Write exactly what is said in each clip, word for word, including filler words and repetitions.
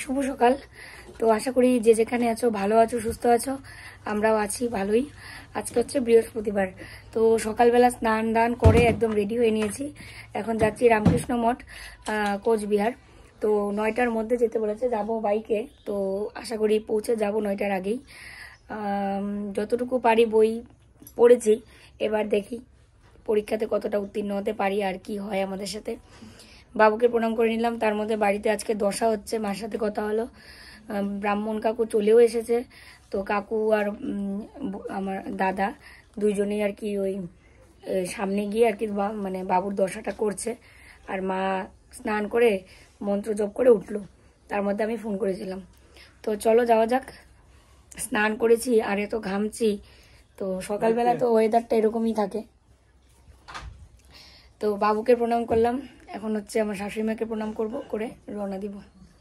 শুভ সকাল। তো আশা করি যে যেখানে আছো ভালো আছো, সুস্থ আছো। আমরাও আছি ভালোই। আজকে হচ্ছে বৃহস্পতিবার। তো সকালবেলা স্নান দান করে একদম রেডি হয়ে নিয়েছি। এখন যাচ্ছি রামকৃষ্ণ মঠ, কোচবিহার। তো নয়টার মধ্যে যেতে বলেছে, যাব বাইকে। তো আশা করি পৌঁছে যাব নয়টার আগেই। যতটুকু পারি বই পড়েছি, এবার দেখি পরীক্ষাতে কতটা উত্তীর্ণ হতে পারি আর কি হয় আমাদের সাথে। বাবুকে প্রণাম করে নিলাম। তার মধ্যে বাড়িতে আজকে দশা হচ্ছে, মার সাথে কথা হলো। ব্রাহ্মণ কাকু চলেও এসেছে। তো কাকু আর আমার দাদা দুইজনেই আর কি ওই সামনে গিয়ে আর কি মানে বাবুর দশাটা করছে। আর মা স্নান করে মন্ত্র জপ করে উঠলো, তার মধ্যে আমি ফোন করেছিলাম। তো চলো যাওয়া যাক। স্নান করেছি আর এত ঘামছি। তো সকালবেলা তো ওয়েদারটা এরকমই থাকে। তো বাবুকে প্রণাম করলাম, এখন হচ্ছে আমার শাশুড়ি মাকে প্রণাম করবো, করে রওনা দিব।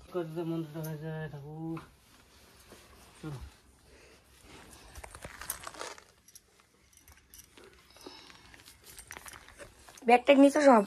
ব্যাগ ট্যাগ নিছো সব?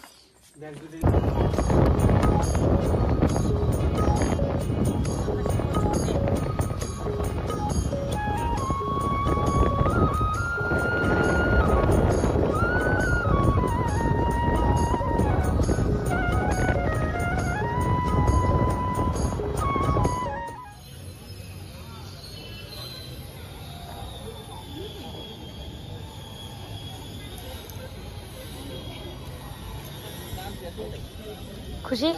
খুশি?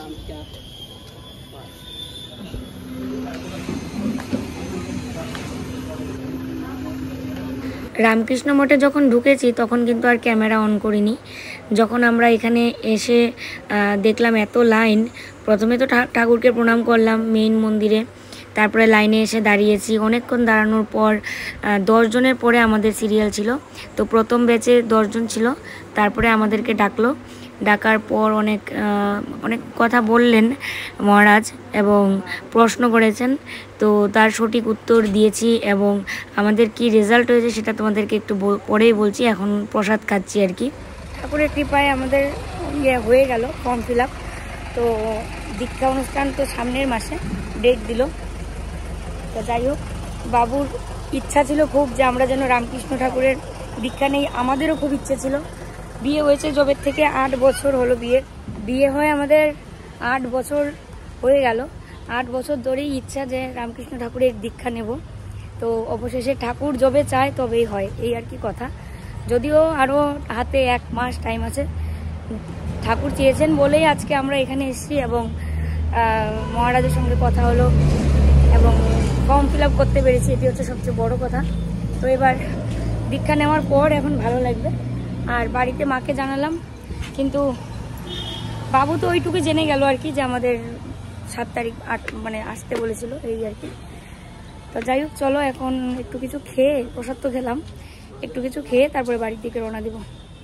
রামকৃষ্ণ মঠে যখন ঢুকেছি তখন কিন্তু আর ক্যামেরা অন করিনি। যখন আমরা এখানে এসে দেখলাম এত লাইন, প্রথমে তো ঠাকুরকে প্রণাম করলাম মেইন মন্দিরে, তারপরে লাইনে এসে দাঁড়িয়েছি। অনেকক্ষণ দাঁড়ানোর পর দশ জনের পরে আমাদের সিরিয়াল ছিল। তো প্রথম ব্যাচে দশজন ছিল, তারপরে আমাদেরকে ডাকলো। ডাকার পর অনেক অনেক কথা বললেন মহারাজ এবং প্রশ্ন করেছেন। তো তার সঠিক উত্তর দিয়েছি এবং আমাদের কি রেজাল্ট হয়েছে সেটা তোমাদেরকে একটু পরেই বলছি। এখন প্রসাদ খাচ্ছি আর কি। ঠাকুরের কৃপায় আমাদের ইয়ে হয়ে গেল ফর্ম ফিল আপ। তো দীক্ষা অনুষ্ঠান তো সামনের মাসে ডেট দিল। তো যাই হোক, বাবুর ইচ্ছা ছিল খুব যে আমরা যেন রামকৃষ্ণ ঠাকুরের দীক্ষা নেই। আমাদেরও খুব ইচ্ছে ছিল। বিয়ে হয়েছে জবের থেকে আট বছর হলো বিয়ে বিয়ে হয় আমাদের আট বছর হয়ে গেল। আট বছর ধরেই ইচ্ছা যে রামকৃষ্ণ ঠাকুরের দীক্ষা নেব। তো অবশেষে ঠাকুর যবে চায় তবেই হয়, এই আর কি কথা। যদিও আরও হাতে এক মাস টাইম আছে। ঠাকুর চেয়েছেন বলেই আজকে আমরা এখানে এসেছি এবং মহারাজের সঙ্গে কথা হলো এবং ফর্ম ফিল আপ করতে পেরেছি, এটি হচ্ছে সবচেয়ে বড় কথা। তো এবার দীক্ষা নেওয়ার পর এখন ভালো লাগবে। আর বাড়িতে মাকে জানালাম, কিন্তু বাবু তো ওইটুকু জেনে গেল আর কি যে আমাদের সাত তারিখ আট মানে আসতে বলেছিল, এই আর কি। তো যাই হোক, চলো এখন একটু কিছু খেয়ে, প্রসাদ তো খেলাম, একটু কিছু খেয়ে তারপরে বাড়ির দিকে রওনা দিব।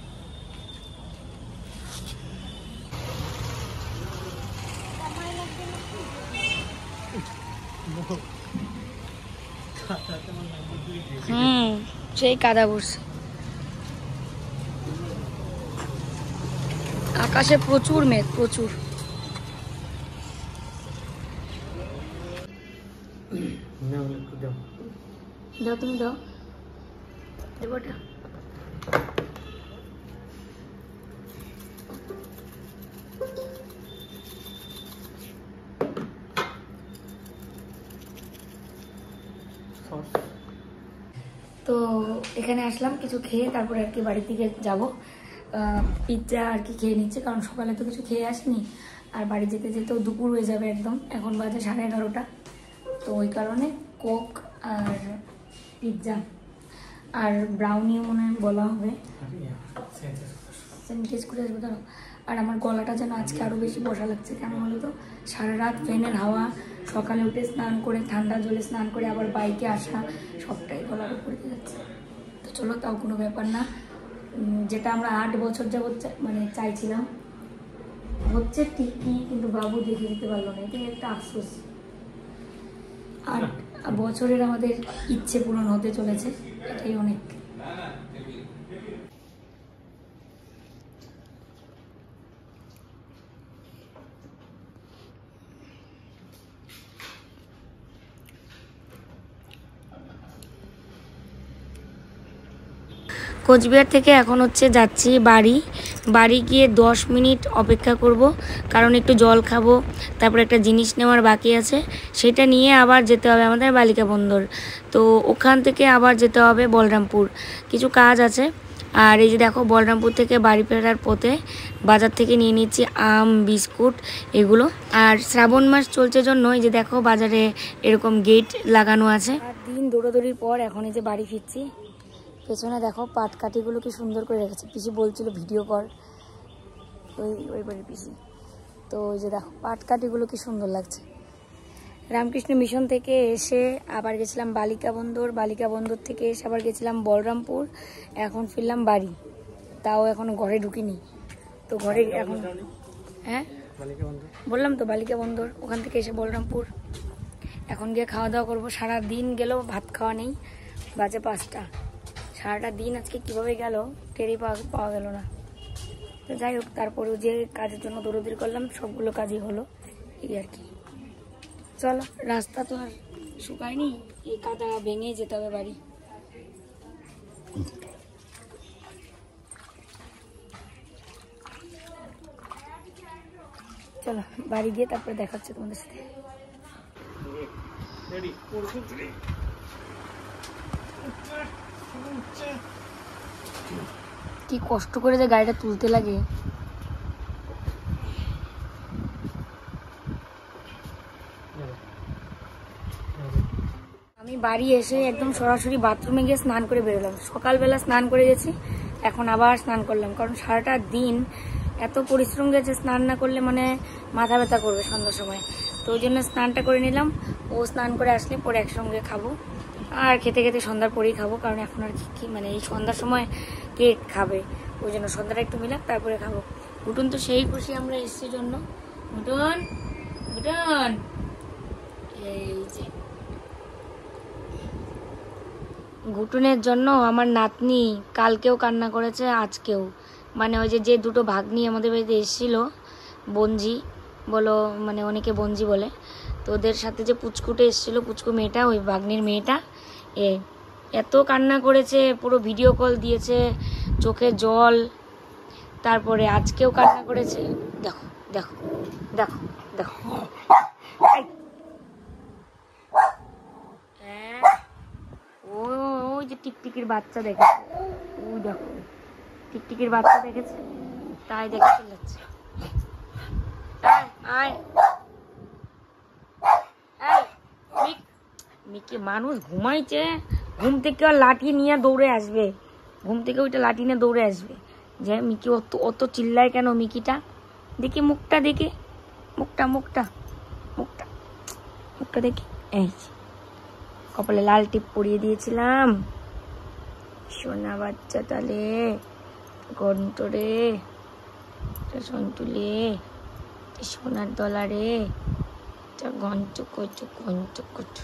হুম, সেই কাদা বসছে। আকাশে প্রচুর মেঘ, প্রচুর। দাও, তুমি দাও, দেবোটা। তো এখানে আসলাম কিছু খেয়ে, তারপরে আর কি বাড়ির দিকে যাবো। পিৎজা আর কি খেয়ে নিচ্ছে, কারণ সকালে তো কিছু খেয়ে আসিনি। আর বাড়ি যেতে যেতেও দুপুর হয়ে যাবে একদম। এখন বাজে সাড়ে এগারোটা। তো ওই কারণে কোক আর পিৎজা আর ব্রাউনিও মনে হয় বলা হবে, স্যানিটাইজ করে আসবে ধরো। আর আমার গলাটা যেন আজকে আরও বেশি বসা লাগছে, কেন বলো তো? সারা রাত ফ্যানের হাওয়া, সকালে উঠে স্নান করে, ঠান্ডা জলে স্নান করে আবার বাইকে আসা, সবটাই গলার উপরে যাচ্ছে। তো চলো, তাও কোনো ব্যাপার না। যেটা আমরা আট বছর যাবৎ মানে চাইছিলাম হচ্ছে ঠিকই, কিন্তু বাবু দেখে দিতে পারলো না, এটাই একটা আফসোস। আট বছরের আমাদের ইচ্ছে পূরণ হতে চলেছে, এটাই অনেক। কোচবিহার থেকে এখন হচ্ছে যাচ্ছি বাড়ি। বাড়ি গিয়ে দশ মিনিট অপেক্ষা করব, কারণ একটু জল খাবো, তারপর একটা জিনিস নেওয়ার বাকি আছে, সেটা নিয়ে আবার যেতে হবে আমাদের বালিকা বন্দর। তো ওখান থেকে আবার যেতে হবে বলরামপুর, কিছু কাজ আছে। আর এই যে দেখো বলরামপুর থেকে বাড়ি ফেরার পথে বাজার থেকে নিয়ে নিচ্ছি আম, বিস্কুট এগুলো। আর শ্রাবণ মাস চলছে জন্য এই যে দেখো বাজারে এরকম গেট লাগানো আছে। আর দিন দৌড়াদৌড়ির পর এখন এই যে বাড়ি ফিরছি। পেছনে দেখো পাটকাঠিগুলো কি সুন্দর করে রেখেছে, পিসি বলছিল ভিডিও কর, ওই ওই বাড়ির পিসি। তো ওই যে দেখো পাটকাঠিগুলো কি সুন্দর লাগছে। রামকৃষ্ণ মিশন থেকে এসে আবার গেছিলাম বালিকা বন্দর, বালিকা বন্দর থেকে এসে আবার গেছিলাম বলরামপুর, এখন ফিরলাম বাড়ি, তাও এখন ঘরে ঢুকিনি। তো ঘরে এখন হ্যাঁ বললাম তো বালিকা বন্দর, ওখান থেকে এসে বলরামপুর, এখন গিয়ে খাওয়া দাওয়া করবো। সারা দিন গেল ভাত খাওয়া নেই, বাজে পাঁচটা। সারাটা দিন আজকে কিভাবে গেল টেরই পাওয়া পাওয়া গেল না। তো যাই হোক, তারপরেও যে কাজের জন্য দৌড়দৌড়ি করলাম সবগুলো কাজই হলো, এই আর কি। চলো, রাস্তা তো আর শুকায়নি, এই কাদা ভেঙে যেতে হবে বাড়ি। চলো বাড়ি গিয়ে তারপরে দেখাচ্ছে তোমাদের সাথে। কি কষ্ট করে যে গাড়িটা তুলতে লাগে। আমি বাড়ি এসে একদম সরাসরি বাথরুমে গিয়ে স্নান করে বেরোলাম। সকালবেলা স্নান করে গেছি, এখন আবার স্নান করলাম, কারণ সারাটা দিন এত পরিশ্রম গেছে, স্নান না করলে মানে মাথা ব্যথা করবে সন্ধ্যার সময়। তো ওই জন্য স্নানটা করে নিলাম। ও স্নান করে আসলে পরে একসঙ্গে খাবো, আর খেতে খেতে সন্ধ্যার পরেই খাবো, কারণ এখন আর কি মানে এই সন্ধ্যার সময় কে খাবে, ওই জন্য সন্ধ্যাটা একটু মিলাম তারপরে খাবো। ঘুটুন তো সেই খুশি আমরা এসছি জন্য। ঘুটুন ঘুটুন এই যে ঘুটুনের জন্য আমার নাতনি কালকেও কান্না করেছে, আজকেও। মানে ওই যে যে দুটো ভাগ্নি আমাদের বাড়িতে এসেছিল, বঞ্জি বলো, মানে অনেকে বঞ্জি বলে, তো ওদের সাথে যে পুচকুটে এসেছিলো, পুচকু মেয়েটা, ওই ভাগ্নির মেয়েটা, এ এত কান্না করেছে, পুরো ভিডিও কল দিয়েছে, চোখে জল। তারপরে আজকেও কান্না করেছে। দেখো দেখো দেখো দেখো ওই যে টিকটিকির বাচ্চা দেখেছে, ওই দেখো টিকটিকির বাচ্চা দেখেছে, তাই দেখে চলে যাচ্ছে। মিকি মানুষ ঘুমাইছে, ঘুম থেকে আর লাঠি নিয়ে দৌড়ে আসবে, ঘুম থেকে ওইটা লাঠি নিয়ে দৌড়ে আসবে। যে মিকি অত অত চিল্লায় কেন মিকিটা? দেখি মুখটা, দেখি মুখটা মুখটা মুখটা মুখটা দেখি। এই কপালে লাল টিপ পরিয়ে দিয়েছিলাম, সোনা বাচ্চা তালে গন্টরে সন্তুলে সোনার দলারে গঞ্চ কচু গঞ্চ কচু।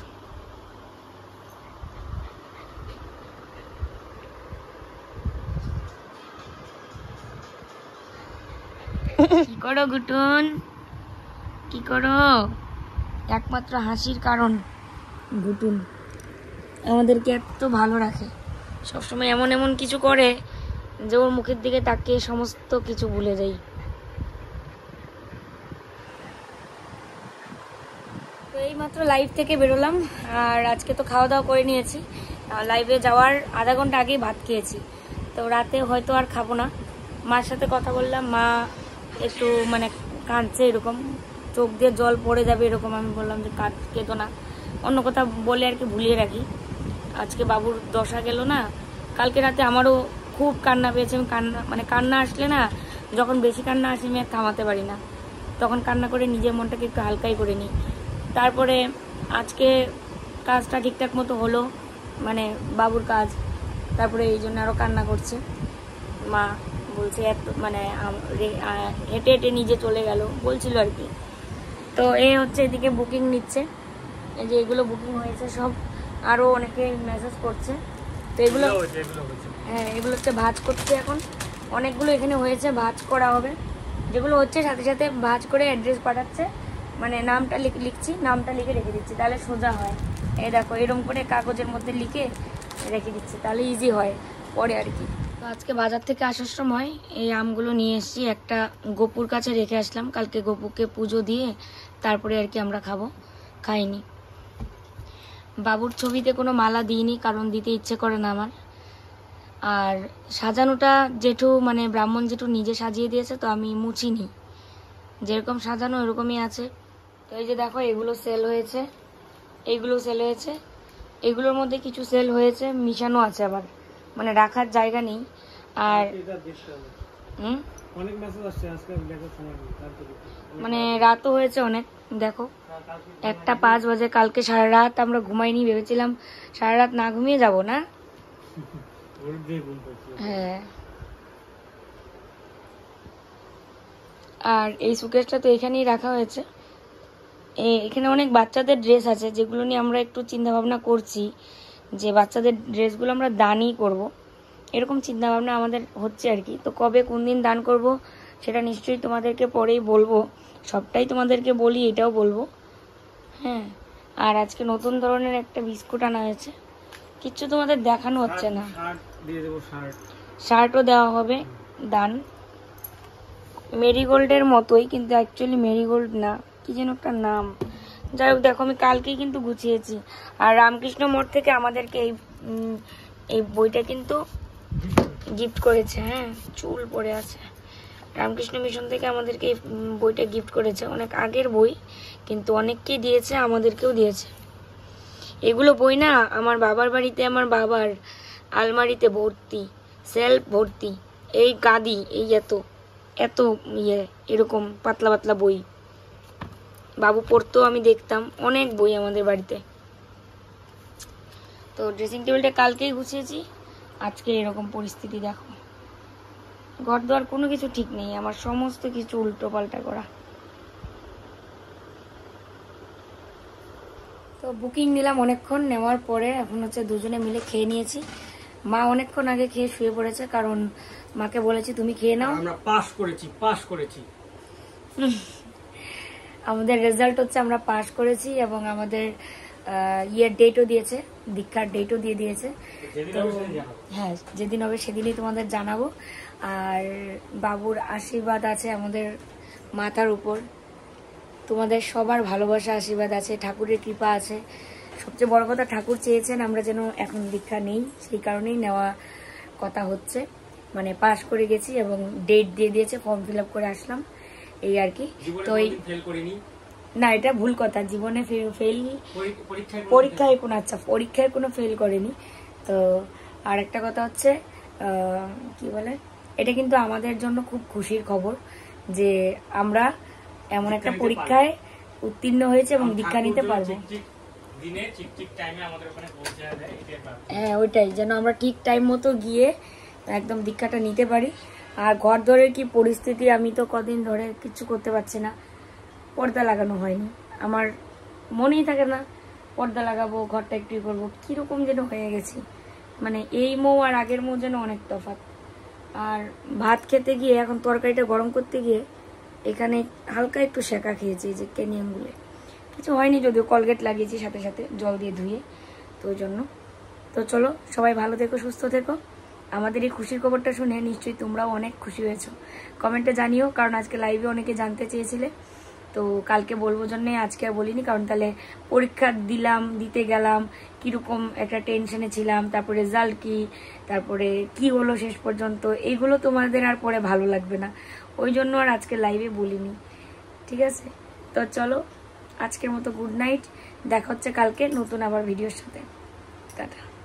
কি করো গুটুন, কি করো? একমাত্র হাসির কারণ গুটুন আমাদেরকে এত ভালো রাখে, সবসময় এমন এমন কিছু করে যে ওর মুখের দিকে তাকিয়ে সমস্ত কিছু ভুলে যাই। তো এইমাত্র লাইভ থেকে বেরোলাম, আর আজকে তো খাওয়া দাওয়া করে নিয়েছি, লাইভে যাওয়ার আধা ঘন্টা আগেই ভাত খেয়েছি। তো রাতে হয়তো আর খাবো না। মার সাথে কথা বললাম, মা একটু মানে কাঁদছে, এরকম চোখ দিয়ে জল পড়ে যাবে এরকম। আমি বললাম যে কাঁদ কেঁদো না, অন্য কথা বলে আর কি ভুলিয়ে রাখি। আজকে বাবুর দশা গেল না, কালকে রাতে আমারও খুব কান্না পেয়েছে। আমি কান্না মানে কান্না আসলে না, যখন বেশি কান্না আসে আমি আর থামাতে পারি না, তখন কান্না করে নিজের মনটাকে একটু হালকাই করে নিই। তারপরে আজকে কাজটা ঠিকঠাক মতো হলো, মানে বাবুর কাজ, তারপরে এই জন্য আরও কান্না করছে। মা বলছে এত মানে হেঁটে হেঁটে নিজে চলে গেল বলছিল আর কি। তো এই হচ্ছে এদিকে বুকিং নিচ্ছে, এই যে এগুলো বুকিং হয়েছে সব, আরও অনেকে মেসেজ করছে। তো এগুলো হ্যাঁ এগুলো হচ্ছে ভাঁজ করছে, এখন অনেকগুলো এখানে হয়েছে, ভাঁজ করা হবে। যেগুলো হচ্ছে সাথে সাথে ভাঁজ করে অ্যাড্রেস পাঠাচ্ছে, মানে নামটা লিখছি, নামটা লিখে রেখে দিচ্ছি, তাহলে সোজা হয়। এই দেখো এরকম করে কাগজের মধ্যে লিখে রেখে দিচ্ছি, তাহলে ইজি হয় পরে আর কি। তো আজকে বাজার থেকে আসার সময় এই আমগুলো নিয়ে এসেছি, একটা গোপুর কাছে রেখে আসলাম, কালকে গোপুকে পুজো দিয়ে তারপরে আর কি আমরা খাবো, খাইনি। বাবুর ছবিতে কোনো মালা দিইনি, কারণ দিতে ইচ্ছে করে না আমার। আর সাজানোটা জেঠু মানে ব্রাহ্মণ জেঠু নিজে সাজিয়ে দিয়েছে, তো আমি মুছিনি, যেরকম সাজানো ওরকমই আছে। তো এই যে দেখো এগুলো সেল হয়েছে, এইগুলো সেল হয়েছে, এগুলোর মধ্যে কিছু সেল হয়েছে, মিশানো আছে আবার, মানে রাখার জায়গা নেই। আর হুম মানে রাতও হয়েছে অনেক, দেখো একটা পাঁচ বাজে, কালকে সারা রাত আমরা ঘুমাইনি, ভেবেছিলাম সারা রাত না ঘুমিয়ে যাব না। হ্যাঁ, আর এই সুকেসটা তো এখানেই রাখা হয়েছে। এখানে অনেক বাচ্চাদের ড্রেস আছে, যেগুলো নিয়ে আমরা একটু চিন্তা ভাবনা করছি যে বাচ্চাদের ড্রেসগুলো আমরা দানই করব, এরকম চিন্তা ভাবনা আমাদের হচ্ছে আর কি। তো কবে কোন দিন দান করব সেটা নিশ্চয়ই তোমাদেরকে পরেই বলবো, সবটাই তোমাদেরকে বলি, এটাও বলবো। হ্যাঁ, আর আজকে নতুন ধরনের একটা বিস্কুট আনা হয়েছে, কিচ্ছু তোমাদের দেখানো হচ্ছে না। শার্টও দেওয়া হবে দান, মেরিগোল্ডের মতোই, কিন্তু অ্যাকচুয়ালি মেরিগোল্ড না, কি যেন একটা নাম। যাই হোক, দেখো আমি কালকেই কিন্তু গুছিয়েছি। আর রামকৃষ্ণ মঠ থেকে আমাদেরকে এই এই বইটা কিন্তু গিফট করেছে। হ্যাঁ, চুল পড়ে আছে। রামকৃষ্ণ মিশন থেকে আমাদেরকে এই বইটা গিফট করেছে, অনেক আগের বই, কিন্তু অনেককেই দিয়েছে, আমাদেরকেও দিয়েছে। এগুলো বই না আমার বাবার বাড়িতে, আমার বাবার আলমারিতে ভর্তি, সেলফ ভর্তি, এই গাদি, এই এত এত ইয়ে এরকম পাতলা পাতলা বই বাবু পড়তো, আমি দেখতাম, অনেক বই আমাদের বাড়িতে। তো ড্রেসিং টেবিলটা কালকেই গুছিয়েছি, আজকে এরকম পরিস্থিতি দেখো, ঘর দোয়ার কোনো কিছু ঠিক নেই, আমার সমস্ত কিছু উল্টো পাল্টা করা। তো বুকিং নিলাম অনেকক্ষণ, নেওয়ার পরে এখন হচ্ছে দুজনে মিলে খেয়ে নিয়েছি। মা অনেকক্ষণ আগে খেয়ে শুয়ে পড়েছে, কারণ মাকে বলেছি তুমি খেয়ে নাও, আমরা পাস করেছি পাস করেছি আমাদের রেজাল্ট হচ্ছে আমরা পাস করেছি, এবং আমাদের ইয়ের ডেটও দিয়েছে, দীক্ষার ডেটও দিয়ে দিয়েছে। তো হ্যাঁ, যেদিন হবে সেদিনই তোমাদের জানাবো। আর বাবুর আশীর্বাদ আছে আমাদের মাথার উপর, তোমাদের সবার ভালোবাসা আশীর্বাদ আছে, ঠাকুরের কৃপা আছে। সবচেয়ে বড় কথা, ঠাকুর চেয়েছেন আমরা যেন এখন দীক্ষা নেই, সেই কারণেই নেওয়া কথা হচ্ছে। মানে পাস করে গেছি এবং ডেট দিয়ে দিয়েছে, ফর্ম ফিল আপ করে আসলাম, এই আর কি। তো এই না, এটা ভুল কথা, জীবনে ফেল পরীক্ষায় কোনো আচ্ছা পরীক্ষায় কোনো ফেল করেনি। তো আর একটা কথা হচ্ছে কি বলে, এটা কিন্তু আমাদের জন্য খুব খুশির খবর যে আমরা এমন একটা পরীক্ষায় উত্তীর্ণ হয়েছে এবং দীক্ষা নিতে পারবো। হ্যাঁ, ওইটাই, যেন আমরা ঠিক টাইম মতো গিয়ে একদম দীক্ষাটা নিতে পারি। আর ঘর দরের কি পরিস্থিতি, আমি তো কদিন ধরে কিছু করতে পারছি না, পর্দা লাগানো হয়নি, আমার মনেই থাকে না পর্দা লাগাবো, ঘরটা একটু করবো, কিরকম যেন হয়ে গেছি। মানে এই মৌ আর আগের মৌ যেন অনেক তফাৎ। আর ভাত খেতে গিয়ে এখন তরকারিটা গরম করতে গিয়ে এখানে হালকা একটু সেকা খেয়েছি, যে ক্যানিয়ামগুলো কিছু হয়নি, যদিও কলগেট লাগিয়েছি সাথে সাথে জল দিয়ে ধুয়ে, তো ওই জন্য। তো চলো, সবাই ভালো থেকো, সুস্থ থেকো। আমাদের এই খুশির খবরটা শুনে নিশ্চয়ই তোমরাও অনেক খুশি হয়েছো, কমেন্টে জানিও, কারণ আজকে লাইভে অনেকে জানতে চেয়েছিলে। তো কালকে বলবো জন্যে আজকে আর বলিনি, কারণ তাহলে পরীক্ষা দিলাম, দিতে গেলাম, কিরকম একটা টেনশনে ছিলাম, তারপর রেজাল্ট কি, তারপরে কি হলো শেষ পর্যন্ত, এইগুলো তোমাদের আর পরে ভালো লাগবে না, ওই জন্য আর আজকে লাইভে বলিনি, ঠিক আছে? তো চলো, আজকের মতো গুড নাইট, দেখা হচ্ছে কালকে নতুন আবার ভিডিওর সাথে, টাটা।